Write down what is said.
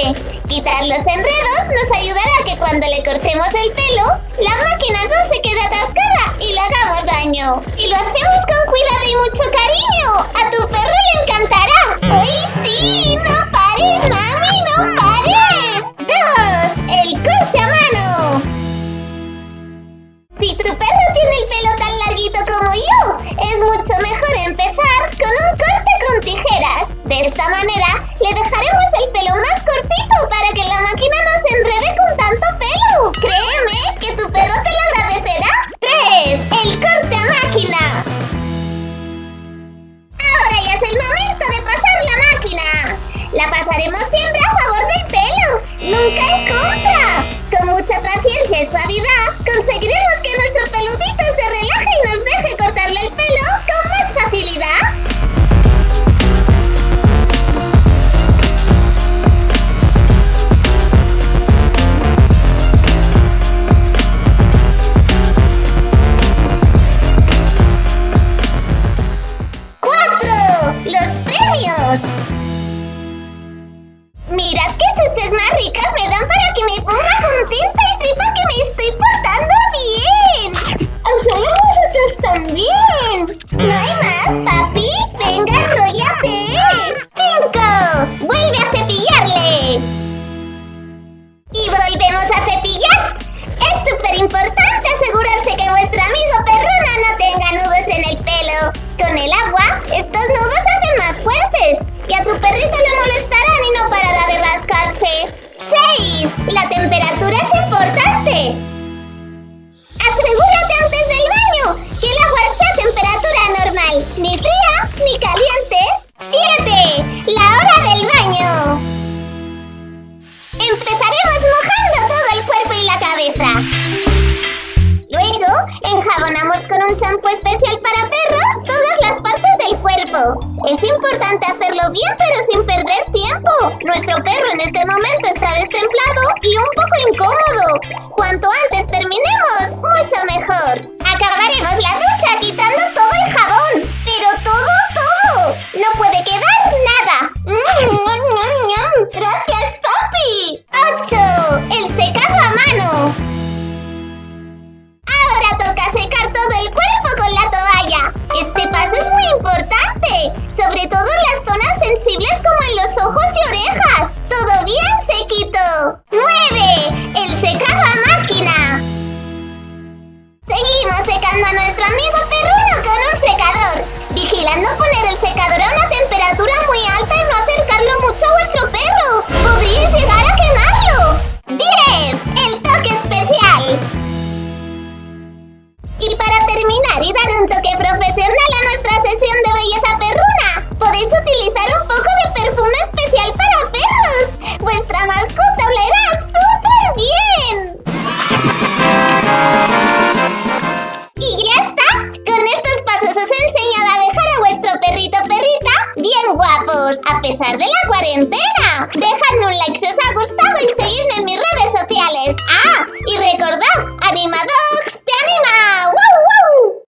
Quitar los enredos nos ayudará a que cuando le cortemos el pelo, la máquina no se quede atascada y le hagamos daño. Y lo hacemos con cuidado y mucho cariño. A tu perro le encantará. ¡Ay, sí! ¡No pares, mami! ¡No pares! 2. El corte a mano. Si tu perro tiene el pelo tan larguito como yo, es mucho mejor empezar con un corte con tijeras. De esta manera, le dejaremos el pelo más cortito para que la máquina no se enrede con tanto pelo. Créeme que tu perro te lo agradecerá. 3. El corte a máquina. Ahora ya es el momento de pasar la máquina. La pasaremos siempre a favor del pelo, nunca en contra. Con mucha paciencia y suavidad, conseguiremos que nuestro peludito se relaje y nos deje cortarle el pelo con más facilidad. ¡Los premios! Mirad qué chuches más ricas me dan para que me ponga contenta y sepa que me estoy portando bien. ¡Ojalá vosotros también! ¿No hay más, papi? ¡Venga, enróllate! 5. ¡Vuelve a cepillarle! Y volvemos a cepillar. Es súper importante asegurarse que vuestro amigo perruna no tenga nudos en el pelo. Con el agua, estos nudos hacen más fuertes y a tu perrito le molestarán y no parará de rascarse. 6. La temperatura es importante. Asegúrate antes del baño que el agua esté a temperatura normal, ni fría ni caliente. 7. La hora del baño. Empezaremos mojando todo el cuerpo y la cabeza. Luego, enjabonamos con un champú especial para perros todas las partes del cuerpo. Es importante hacerlo bien pero sin perder tiempo. Nuestro perro en este momento está destemplado y un poco incómodo. Cuanto antes terminemos, mucho mejor. Acabaremos la ducha quitando todo el jabón. Pero todo. No puede quedar nada. ¡Gracias, papi! 8. El secado a mano. Ahora toca secar todo el cuerpo con la toalla. Este paso es muy importante, sobre todo en las zonas sensibles como en los ojos y orejas. Todo bien sequito. 9. El secado a máquina. Seguimos secando a nuestro amigo perruno con un secador, vigilando poner el secador a una temperatura muy alta y no acercarlo mucho a vuestro perro. Podríais llegar a quemarlo. 10. El toque especial. Y para terminar y dar un toque profesional a nuestra sesión de belleza perruna, podéis utilizar un poco de perfume especial para perros. Vuestra mascota olerá súper bien. Y ya está. Con estos pasos os he enseñado a dejar a vuestro perrito o perrita bien guapos, a pesar de la cuarentena. Dejadme un like si os ha gustado y seguidme en mis redes sociales. Y recordad